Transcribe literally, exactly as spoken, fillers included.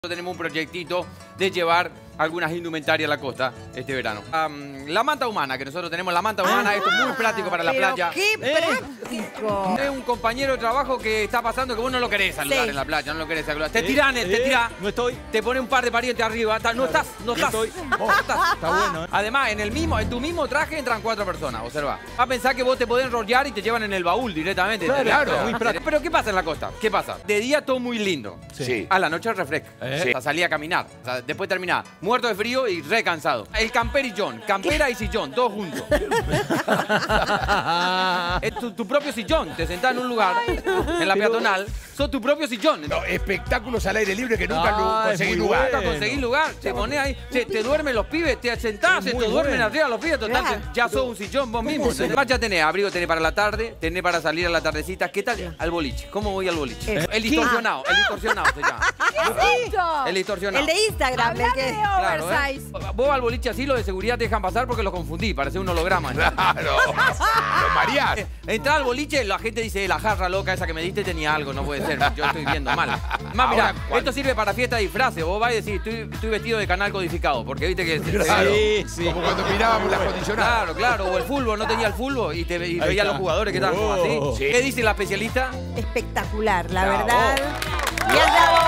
Tenemos un proyectito de llevar algunas indumentarias a la costa este verano. Um, la manta humana, que nosotros tenemos la manta humana, Ah, esto es muy práctico para la playa. ¡Qué práctico! Es un compañero de trabajo que está pasando que vos no lo querés saludar Sí. en la playa, no lo querés saludar. Te Eh, tirán, te eh, tirás, no estoy. te pone un par de parientes arriba, ta- no estás, no estás. estoy. No estás. Está bueno, ¿eh? Además, en el mismo, en tu mismo traje entran cuatro personas, observa. Va a pensar que vos te podés enrollar y te llevan en el baúl directamente. Claro, Te- muy práctico. Pero ¿qué pasa en la costa? ¿Qué pasa? De día todo muy lindo. Sí. A la noche refresca. Eh. O sea, salí a caminar. O sea, después terminaba muerto de frío y re cansado. El camper y John. Campera y sillón, todos juntos. Es tu, tu propio sillón. Te sentás en un lugar, en la peatonal, sos tu propio sillón. No, espectáculos al aire libre que nunca Ah, lu- conseguí es muy lugar. Nunca conseguís lugar, te pones ahí, te, te duermen los pibes, te sentás, Es se te muy duermen bueno. arriba los pibes, total, Claro. te- ya sos un sillón vos mismo. Además ya tenés abrigo, tenés para la tarde, tenés para salir a la tardecita. ¿Qué tal? Al boliche. ¿Cómo voy al boliche? Es- El distorsionado, el distorsionado se llama. El distorsionado. El de Instagram, el que... Claro, ¿eh? Vos al boliche así, los de seguridad te dejan pasar porque los confundí, parece un holograma. Claro. Los marías. Entrás al boliche, la gente dice, la jarra loca esa que me diste tenía algo, no puede ser, yo estoy viendo mal. Más, mirá, Ahora, ¿cuál? esto sirve para fiesta de disfraces. Vos vas y decís, estoy, estoy vestido de canal codificado, porque viste que... Claro. Sí, sí. Como cuando mirábamos las condicionadas. Claro, claro, o el fútbol, no tenía el fútbol y, te, y Ahí veías está. los jugadores que estaban como Oh. así. Sí. ¿Qué dice la especialista? Espectacular, la Bravo. verdad. Y has dado